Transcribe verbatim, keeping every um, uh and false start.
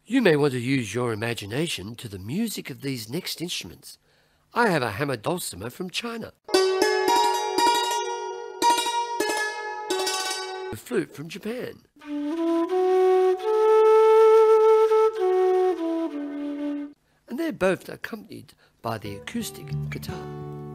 You may want to use your imagination to the music of these next instruments. I have a Hammer Dulcimer from China, a flute from Japan, and they're both accompanied by the acoustic guitar.